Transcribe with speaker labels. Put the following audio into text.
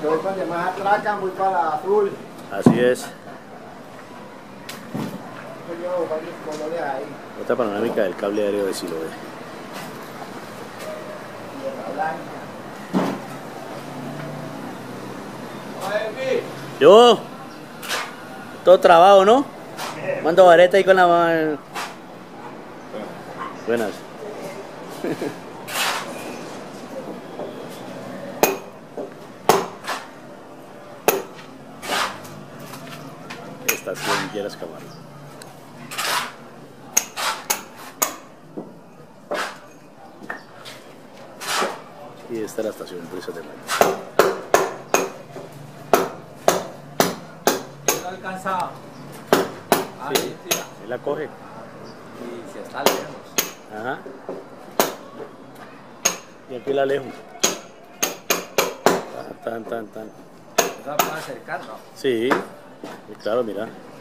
Speaker 1: Yo voy para más atracan, voy para la azul.
Speaker 2: Así es.
Speaker 1: Yo varios colores ahí.
Speaker 2: Otra panorámica del cable aéreo de Siloé.
Speaker 1: Y de la blanca.
Speaker 2: Yo. Todo trabado, ¿no? Mando vareta ahí con la mano. Buenas. Estación Lleras Camargo. Y esta es la estación Brisas de Mayo.
Speaker 3: No alcanzaba.
Speaker 2: Sí, él la coge.
Speaker 3: Y si está lejos.
Speaker 2: Ajá. Y aquí la alejo. Tan.
Speaker 3: Esa puede acercar, ¿no?
Speaker 2: Sí, y claro, mira.